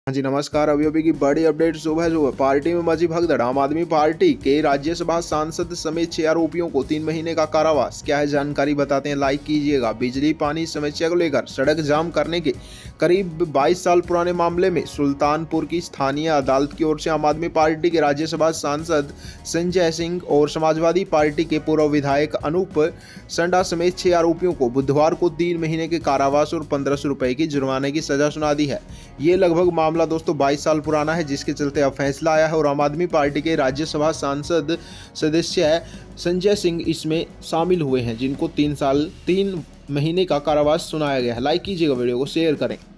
हाँ जी नमस्कार। अभी की बड़ी अपडेट सुबह पार्टी में मची भगदड़। आम आदमी पार्टी के राज्यसभा सांसद समेत 6 आरोपियों को 3 महीने का कारावास। क्या है जानकारी बताते हैं, लाइक कीजिएगा। बिजली पानी समस्या को लेकर सड़क जाम करने के करीब 22 साल पुराने मामले में सुल्तानपुर की स्थानीय अदालत की ओर से आम आदमी पार्टी के राज्यसभा सांसद संजय सिंह और समाजवादी पार्टी के पूर्व विधायक अनूप संडा समेत 6 आरोपियों को बुधवार को 3 महीने के कारावास और 1500 रुपए की जुर्माने की सजा सुना दी है। ये लगभग मामला दोस्तों 22 साल पुराना है, जिसके चलते अब फैसला आया है और आम आदमी पार्टी के राज्यसभा सांसद सदस्य संजय सिंह इसमें शामिल हुए हैं, जिनको 3 महीने का कारावास सुनाया गया है। लाइक कीजिएगा, वीडियो को शेयर करें।